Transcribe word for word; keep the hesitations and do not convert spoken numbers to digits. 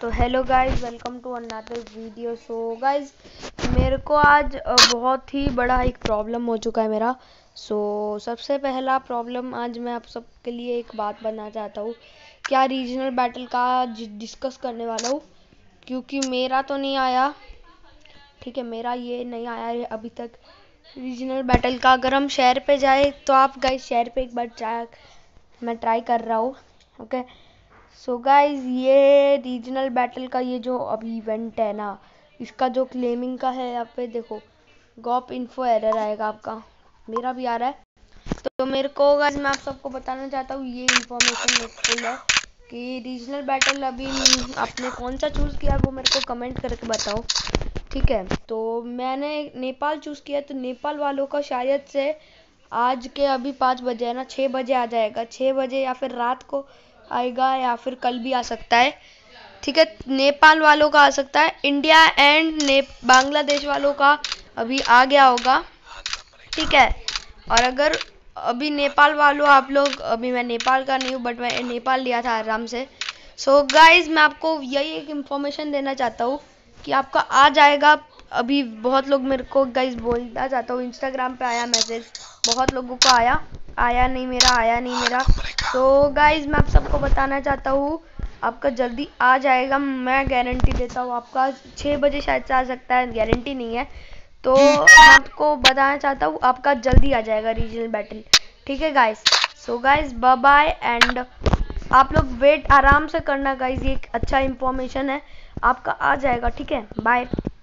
तो hello guys, welcome to another video. So guys, मेरे को आज बहुत ही बड़ा एक प्रॉब्लम हो चुका है मेरा। सो so, सबसे पहला प्रॉब्लम आज मैं आप सबके लिए एक बात बताना चाहता हूँ। क्या रीजनल बैटल का डिस्कस करने वाला हूँ, क्योंकि मेरा तो नहीं आया। ठीक है, मेरा ये नहीं आया है अभी तक रीजनल बैटल का। अगर हम शहर पे जाए तो आप गाइस शहर पे एक बार ट्राई मैं ट्राई कर रहा हूँ। ओके, सो गाइज, ये रीजनल बैटल का ये जो अभी इवेंट है ना, इसका जो क्लेमिंग का है, यहाँ पे देखो गॉप इन्फो एरर आएगा आपका, मेरा भी आ रहा है। तो, तो मेरे को गाइज मैं आप सबको बताना चाहता हूँ, ये इन्फॉर्मेशन मेरे है कि रीजनल बैटल अभी आपने कौन सा चूज़ किया वो मेरे को कमेंट करके बताओ। ठीक है, तो मैंने नेपाल चूज़ किया, तो नेपाल वालों का शायद से आज के अभी पाँच बजे है ना, छः बजे आ जाएगा। छः बजे या फिर रात को आएगा या फिर कल भी आ सकता है। ठीक है, नेपाल वालों का आ सकता है। इंडिया एंड ने बांग्लादेश वालों का अभी आ गया होगा। ठीक है, और अगर अभी नेपाल वालों आप लोग, अभी मैं नेपाल का नहीं हूँ बट मैं नेपाल लिया था आराम से। सो so गाइज, मैं आपको यही एक इन्फॉर्मेशन देना चाहता हूँ कि आपका आ जाएगा। अभी बहुत लोग मेरे को गाइज बोलना चाहता हूँ, इंस्टाग्राम पे आया मैसेज, बहुत लोगों को आया आया नहीं मेरा आया नहीं मेरा तो गाइज मैं आप सबको बताना चाहता हूँ, आपका जल्दी आ जाएगा। मैं गारंटी देता हूँ, आपका छः बजे शायद से आ सकता है, गारंटी नहीं है। तो मैं आपको बताना चाहता हूँ, आपका जल्दी आ जाएगा रीजनल बैटल। ठीक है guys, so guys bye bye, and आप लोग वेट आराम से करना गाइज, ये एक अच्छा इंफॉर्मेशन है, आपका आ जाएगा। ठीक है, बाय।